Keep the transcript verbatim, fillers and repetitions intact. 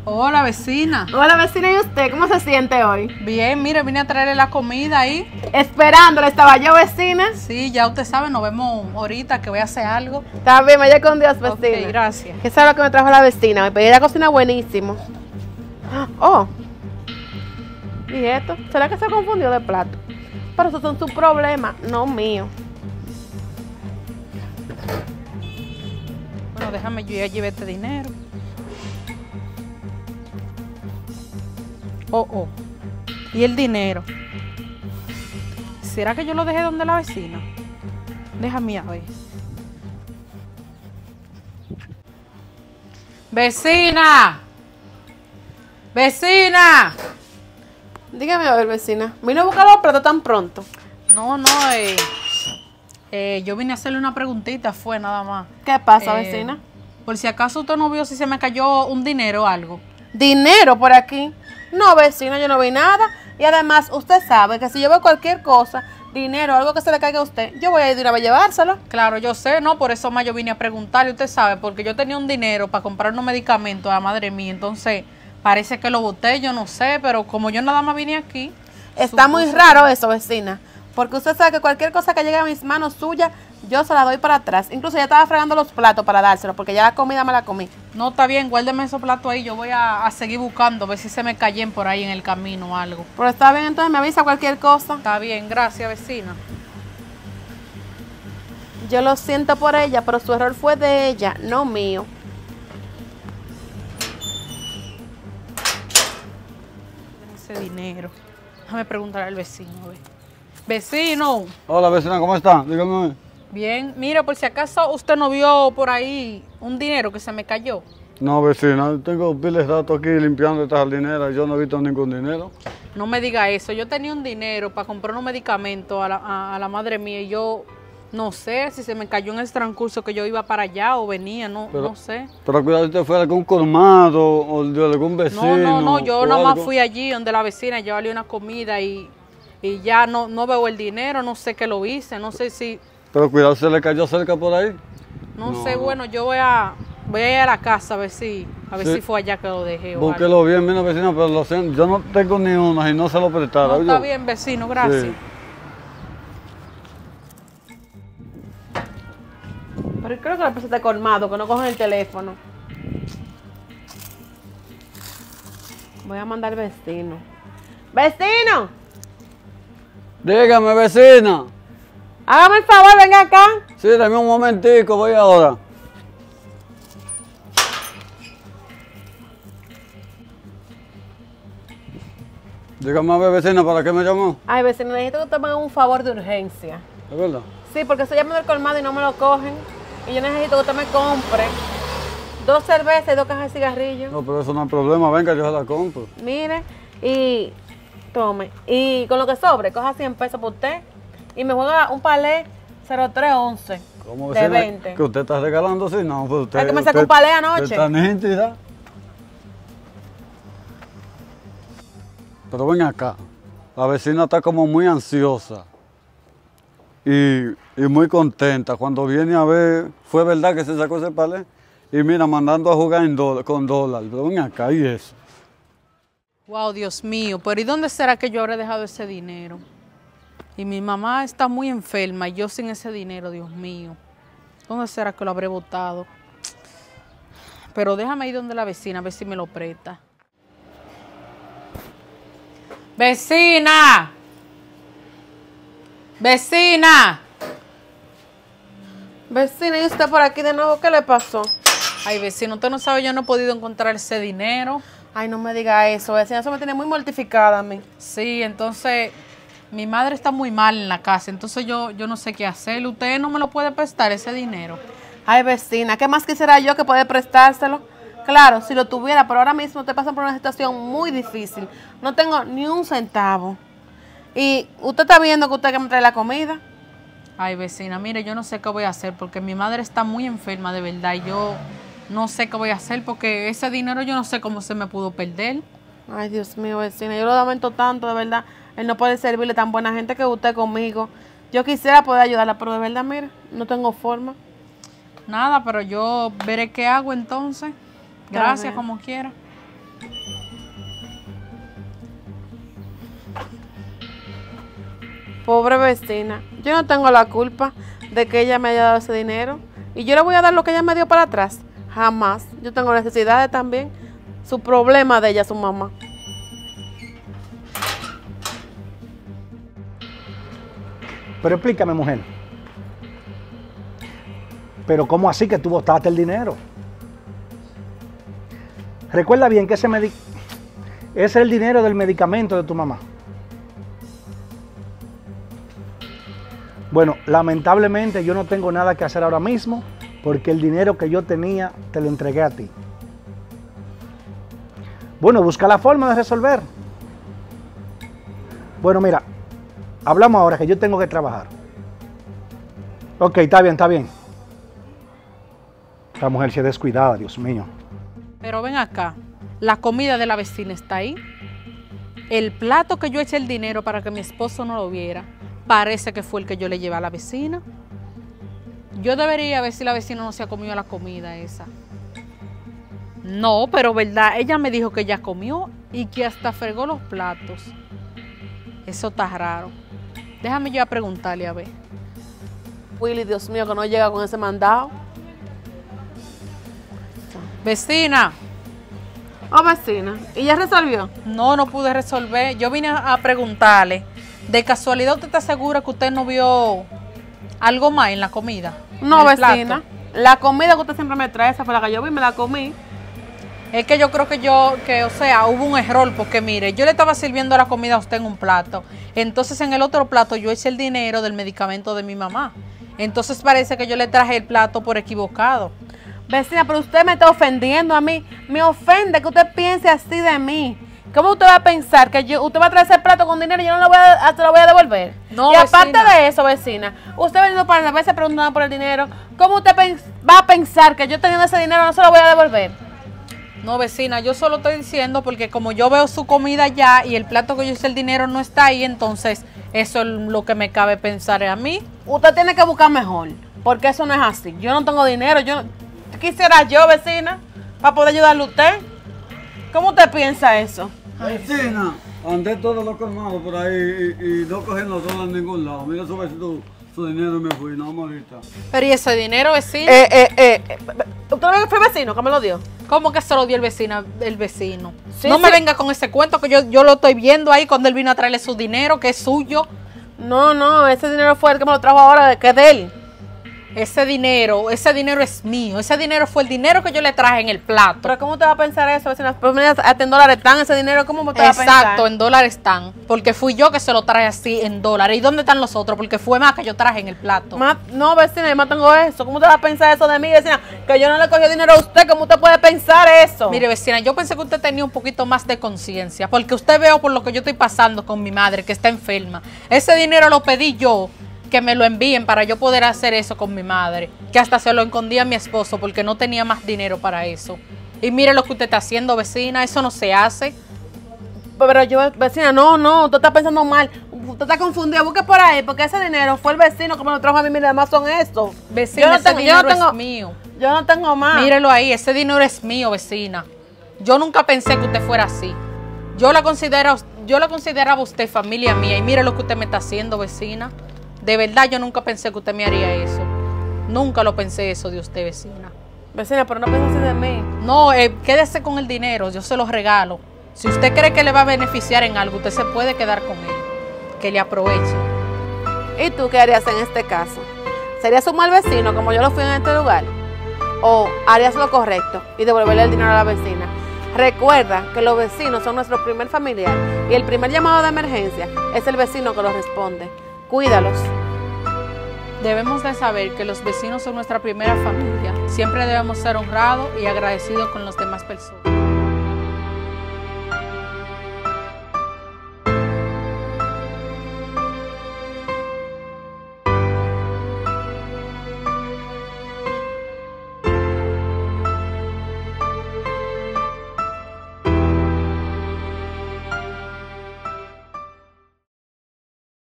Hola, vecina. Hola, vecina, ¿y usted? ¿Cómo se siente hoy? Bien, mire, vine a traerle la comida ahí. Esperándola, estaba yo, vecina. Sí, ya usted sabe, nos vemos ahorita que voy a hacer algo. Está bien, vaya con Dios, vecina. Ok, gracias. ¿Qué sabe lo que me trajo la vecina? Me pedí la cocina buenísimo. Oh. ¿Y esto? ¿Será que se confundió de plato? Pero esos son sus problemas, no mío. Bueno, déjame, yo ya llevé este dinero. Oh, oh. ¿Y el dinero? ¿Será que yo lo dejé donde la vecina? Déjame a ver. ¡Vecina! ¡Vecina! Dígame a ver, vecina. ¿Vino a buscar los platos tan pronto? No, no, eh, eh, yo vine a hacerle una preguntita, fue nada más. ¿Qué pasa, Eh, vecina? Por si acaso usted no vio si se me cayó un dinero o algo. ¿Dinero por aquí? No, vecina, yo no vi nada. Y además, usted sabe que si yo veo cualquier cosa, dinero, algo que se le caiga a usted, yo voy a ir de una vez a llevárselo. Claro, yo sé, ¿no? Por eso más yo vine a preguntarle, usted sabe, porque yo tenía un dinero para comprar unos medicamentos a la madre mía, entonces parece que lo boté, yo no sé, pero como yo nada más vine aquí. Está muy supuse raro eso, vecina. Porque usted sabe que cualquier cosa que llegue a mis manos suyas, yo se la doy para atrás. Incluso ya estaba fregando los platos para dárselo, porque ya la comida me la comí. No, está bien, guárdeme esos platos ahí, yo voy a, a seguir buscando, a ver si se me cayen por ahí en el camino o algo. Pero está bien, entonces me avisa cualquier cosa. Está bien, gracias, vecina. Yo lo siento por ella, pero su error fue de ella, no mío. Ese dinero. Déjame preguntarle al vecino, a ver. Vecino. Hola vecina, ¿cómo está? Dígame. Bien, mira, por si acaso usted no vio por ahí un dinero que se me cayó. No vecina, tengo piles de rato aquí limpiando esta jardinera y yo no he visto ningún dinero. No me diga eso, yo tenía un dinero para comprar unos medicamentos a la, a, a la madre mía y yo no sé si se me cayó en el transcurso que yo iba para allá o venía, no, Pero- no sé. Pero cuidado si usted fue a algún colmado o de algún vecino. No, no, no, yo o nomás algo. fui allí donde la vecina, llevarle una comida y, y ya no, no veo el dinero, no sé qué lo hice, no sé si, Pero cuidado, se le cayó cerca por ahí. no, No, sé, no. bueno, yo voy a, voy a ir a la casa a ver si, a ver Sí. si fue allá que lo dejé o algo. Búsquelo bien, mira vecina, pero lo siento, yo no tengo ni uno y no se lo prestara. No, está oye. bien, vecino, gracias. Sí. Pero creo que la persona está colmado, que no cogen el teléfono. Voy a mandar al vecino. ¡Vecino! Dígame vecina. Hágame el favor, venga acá. Sí, dame un momentico, voy ahora. Dígame a ver vecina, ¿para qué me llamó? Ay, vecino, necesito que usted me haga un favor de urgencia. ¿Es verdad? Sí, porque estoy llamando al colmado y no me lo cogen. Y yo necesito que usted me compre dos cervezas y dos cajas de cigarrillos. No, pero eso no es problema, venga, yo se la compro. Mire, y tome. Y con lo que sobre, coja cien pesos por usted. Y me juega un palé cero tres once ¿Cómo de vecina? veinte. ¿Que usted está regalando así? No, pues usted... Es que me sacó usted- un palé anoche. usted está nítida. Pero ven acá, la vecina está como muy ansiosa y, y muy contenta. Cuando viene a ver, fue verdad que se sacó ese palé y mira, mandando a jugar en dólar- con dólares. Pero ven acá, y eso. Wow, Dios mío, pero ¿y dónde será que yo habré dejado ese dinero? Y mi mamá está muy enferma y yo sin ese dinero, Dios mío. ¿Dónde será que lo habré botado? Pero déjame ir donde la vecina, a ver si me lo presta. ¡Vecina! ¡Vecina! Vecina, ¿y usted por aquí de nuevo? ¿Qué le pasó? Ay, vecino, usted no sabe, yo no he podido encontrar ese dinero. Ay, no me diga eso, vecina. Eso me tiene muy mortificada a mí. Sí, entonces mi madre está muy mal en la casa, entonces yo, yo no sé qué hacer. ¿Usted no me lo puede prestar ese dinero? Ay, vecina, ¿qué más quisiera yo que poder prestárselo? Claro, si lo tuviera, pero ahora mismo usted pasa por una situación muy difícil. No tengo ni un centavo. Y usted está viendo que usted hay que me trae la comida. Ay, vecina, mire, yo no sé qué voy a hacer porque mi madre está muy enferma de verdad y yo no sé qué voy a hacer porque ese dinero yo no sé cómo se me pudo perder. Ay, Dios mío, vecina, yo lo lamento tanto, de verdad. Él no puede servirle tan buena gente que usted conmigo. Yo quisiera poder ayudarla, pero de verdad, mire, no tengo forma. Nada, pero yo veré qué hago entonces. Gracias, bien. como quiera. Pobre vecina, yo no tengo la culpa de que ella me haya dado ese dinero. Y yo le voy a dar lo que ella me dio para atrás. Jamás. Yo tengo necesidades también. Su problema de ella, su mamá. Pero explícame, mujer. Pero ¿cómo así que tú botaste el dinero? Recuerda bien que ese, ese es el dinero del medicamento de tu mamá. Bueno, lamentablemente yo no tengo nada que hacer ahora mismo porque el dinero que yo tenía te lo entregué a ti. Bueno, busca la forma de resolver. Bueno, mira, hablamos ahora que yo tengo que trabajar. Ok, está bien, está bien. Esta mujer se ha descuidado, Dios mío. Pero ven acá, la comida de la vecina está ahí. El plato que yo eché el dinero para que mi esposo no lo viera, parece que fue el que yo le llevé a la vecina. Yo debería ver si la vecina no se ha comido la comida esa. No, pero verdad, ella me dijo que ella comió y que hasta fregó los platos. Eso está raro. Déjame yo a preguntarle a ver. Willy, Dios mío, que no llega con ese mandado. Vecina. Oh, vecina, ¿y ya resolvió? No, no pude resolver. Yo vine a preguntarle. ¿De casualidad usted está segura que usted no vio algo más en la comida? No, vecina. La comida que usted siempre me trae, esa fue la que yo vi y me la comí. Es que yo creo que yo, que o sea, hubo un error, porque mire, yo le estaba sirviendo la comida a usted en un plato. Entonces en el otro plato yo eché el dinero del medicamento de mi mamá. Entonces parece que yo le traje el plato por equivocado. Vecina, pero usted me está ofendiendo a mí. Me ofende que usted piense así de mí. ¿Cómo usted va a pensar que yo, usted va a traer ese plato con dinero y yo no lo voy a, se lo voy a devolver? No, y aparte vecina. de eso, vecina, usted ha venido para veces preguntando por el dinero. ¿Cómo usted va a pensar que yo teniendo ese dinero no se lo voy a devolver? No, vecina, yo solo estoy diciendo porque como yo veo su comida ya y el plato que yo hice el dinero no está ahí, entonces eso es lo que me cabe pensar a mí. Usted tiene que buscar mejor, porque eso no es así. Yo no tengo dinero, yo quisiera yo, vecina, para poder ayudarle a usted. ¿Cómo usted piensa eso? Vecina, andé todo lo colmado por ahí y, y no cogen los dólares en ningún lado. Mira su vecino, su dinero me fui, no, ahorita. Pero ¿y ese dinero, vecina? Eh, eh, eh, eh, ¿Usted no fue vecino que me lo dio? ¿Cómo que se lo dio el vecino? El vecino. Sí, no sí. me venga con ese cuento que yo, yo lo estoy viendo ahí cuando él vino a traerle su dinero, que es suyo. No, no, ese dinero fue el que me lo trajo ahora, que es de él. Ese dinero, ese dinero es mío. Ese dinero fue el dinero que yo le traje en el plato. Pero ¿cómo usted va a pensar eso, vecina? Pues mira, hasta en dólares están ese dinero, ¿cómo usted va a pensar? Exacto, en dólares están. Porque fui yo que se lo traje así en dólares. ¿Y dónde están los otros? Porque fue más que yo traje en el plato. Más, no, vecina, yo más tengo eso. ¿Cómo usted va a pensar eso de mí, vecina? Que yo no le cogí dinero a usted, ¿cómo usted puede pensar eso? Mire, vecina, yo pensé que usted tenía un poquito más de conciencia. Porque usted veo por lo que yo estoy pasando con mi madre, que está enferma. Ese dinero lo pedí yo, que me lo envíen para yo poder hacer eso con mi madre, que hasta se lo escondía a mi esposo porque no tenía más dinero para eso. Y mire lo que usted está haciendo, vecina, eso no se hace. Pero yo, vecina, no, no, usted está pensando mal, usted está confundida, busque por ahí, porque ese dinero fue el vecino que me lo trajo a mí, mire, además son estos. Vecina, yo no ese tengo, dinero yo no tengo, es mío. Yo no tengo más. Mírelo ahí, ese dinero es mío, vecina. Yo nunca pensé que usted fuera así. Yo la considero, yo la consideraba usted familia mía y mire lo que usted me está haciendo, vecina. De verdad, yo nunca pensé que usted me haría eso. Nunca lo pensé eso de usted, vecina. Vecina, pero no piense así de mí. No, eh, quédese con el dinero, yo se lo regalo. Si usted cree que le va a beneficiar en algo, usted se puede quedar con él. Que le aproveche. ¿Y tú qué harías en este caso? ¿Serías un mal vecino como yo lo fui en este lugar? ¿O harías lo correcto y devolverle el dinero a la vecina? Recuerda que los vecinos son nuestro primer familiar y el primer llamado de emergencia es el vecino que lo responde. Cuídalos. Debemos de saber que los vecinos son nuestra primera familia. Siempre debemos ser honrados y agradecidos con las demás personas.